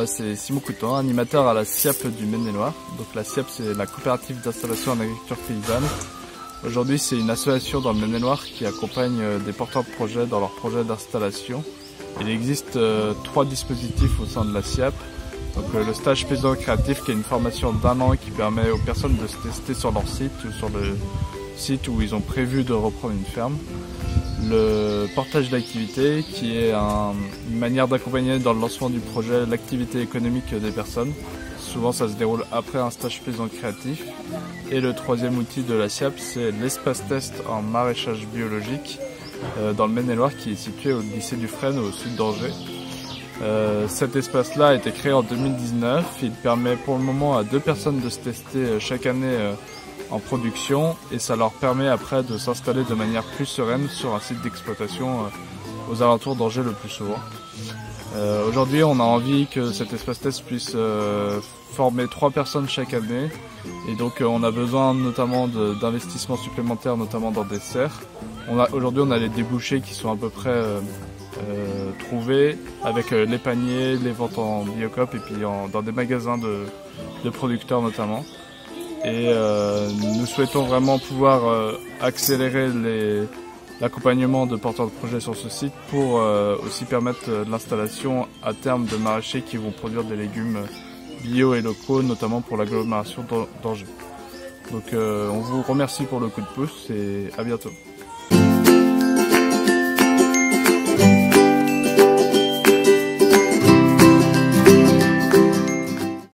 c'est Simon Coutan, animateur à la SIAP du Maine-et-Loire. Donc la SIAP, c'est la coopérative d'installation en agriculture paysanne. Aujourd'hui, c'est une association dans le Maine-et-Loire qui accompagne des porteurs de projets dans leurs projets d'installation. Il existe 3 dispositifs au sein de la SIAP. Donc le stage paysan créatif, qui est une formation d'1 an qui permet aux personnes de se tester sur leur site ou sur le site où ils ont prévu de reprendre une ferme. Le portage d'activité, qui est une manière d'accompagner dans le lancement du projet l'activité économique des personnes. Souvent ça se déroule après un stage paysan créatif. Et le 3e outil de la SIAP, c'est l'espace test en maraîchage biologique dans le Maine-et-Loire, qui est situé au lycée du Fresne au sud d'Angers. Cet espace-là a été créé en 2019. Il permet pour le moment à 2 personnes de se tester chaque année en production, et ça leur permet après de s'installer de manière plus sereine sur un site d'exploitation aux alentours d'Angers le plus souvent. Aujourd'hui, on a envie que cet espace test puisse former 3 personnes chaque année, et donc on a besoin notamment d'investissements supplémentaires, notamment dans des serres. Aujourd'hui, on a les débouchés qui sont à peu près trouvés, avec les paniers, les ventes en Biocoop et puis dans des magasins de producteurs notamment. Et nous souhaitons vraiment pouvoir accélérer l'accompagnement de porteurs de projets sur ce site pour aussi permettre l'installation à terme de maraîchers qui vont produire des légumes bio et locaux, notamment pour l'agglomération d'Angers. Donc on vous remercie pour le coup de pouce et à bientôt.